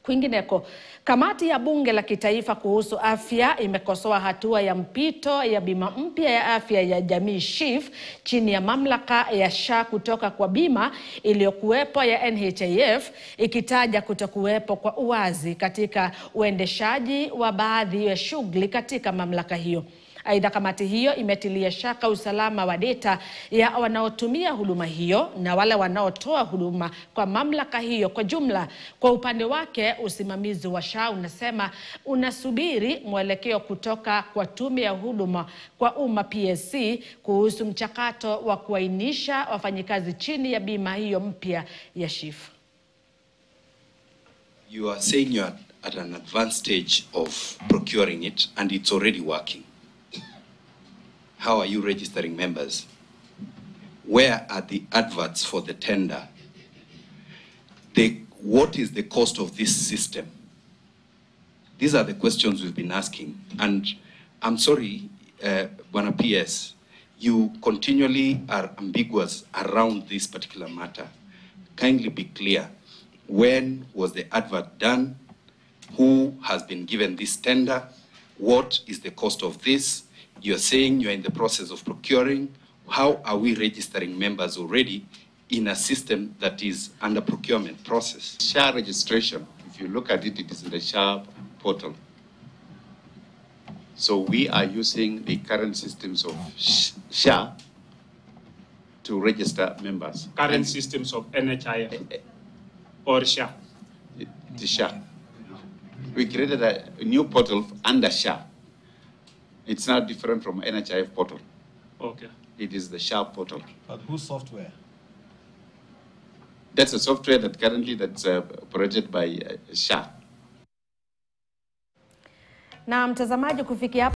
Kwingineko, kamati ya bunge la kitaifa kuhusu afya imekosoa hatua ya mpito ya bima mpya ya afya ya jamii SHIF chini ya mamlaka ya SHA kutoka kwa bima iliyokuwepo ya NHIF, ikitaja kutokuwepo kwa uwazi katika uendeshaji wa baadhi ya shughuli katika mamlaka hiyo. Aidha, kamati hiyo imetilia shaka usalama wa data ya wanaotumia huduma hiyo na wale wanaotoa huduma kwa mamlaka hiyo kwa jumla. Kwa upande wake, usimamizi wa SHA unasema unasubiri mwelekeo kutoka kwa tume ya huduma kwa umma PSC kuhusu mchakato wa kuainisha wafanyikazi chini ya bima hiyo mpya ya SHIF. You are saying you are at an advanced stage of procuring it and it's already working. How are you registering members? Where are the adverts for the tender? What is the cost of this system? These are the questions we've been asking. And I'm sorry, Bwana PS, you continually are ambiguous around this particular matter. Kindly be clear. When was the advert done? Who has been given this tender? What is the cost of this? You're saying you're in the process of procuring. How are we registering members already in a system that is under procurement process? SHA registration, if you look at it, it is in the SHA portal. So we are using the current systems of SHA to register members. Current systems of NHIF or SHA? The SHA. We created a new portal under SHA. It's not different from NHIF portal. Okay. It is the SHA portal. But whose software? That's a software that currently that's operated by SHA. Na mtazamaji, kufikia